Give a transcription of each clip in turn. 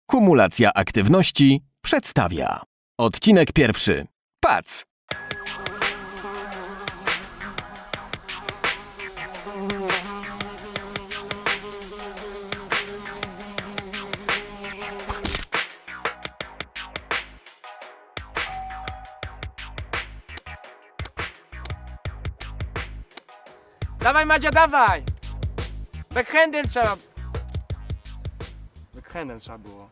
Kumulacja aktywności przedstawia. Odcinek pierwszy. Pac! Dawaj, Madzia, dawaj! Backhandel trzeba... Backhandel trzeba było.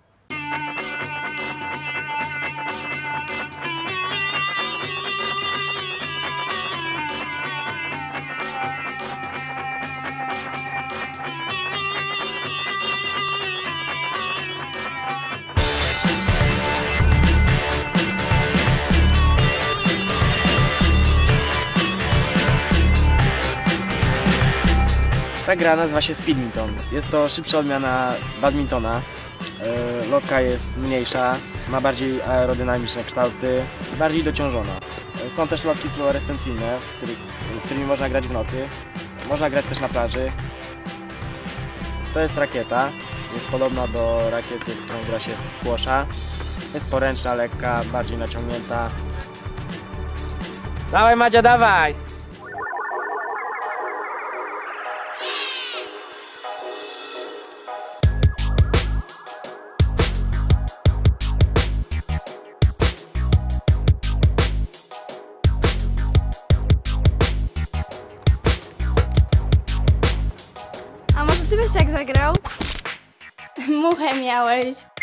Ta gra nazywa się Speedminton. Jest to szybsza odmiana badmintona. Lotka jest mniejsza, ma bardziej aerodynamiczne kształty, bardziej dociążona. Są też lotki fluorescencyjne, którymi można grać w nocy. Można grać też na plaży. To jest rakieta. Jest podobna do rakiety, którą gra się w squasha. Jest poręczna, lekka, bardziej naciągnięta. Dawaj, Madzia, dawaj! A może ty byś tak zagrał? Muchę miałeś.